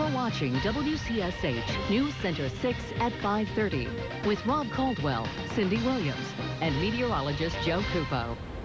You're watching WCSH News Center 6 at 5:30 with Rob Caldwell, Cindy Williams, and meteorologist Joe Cupo.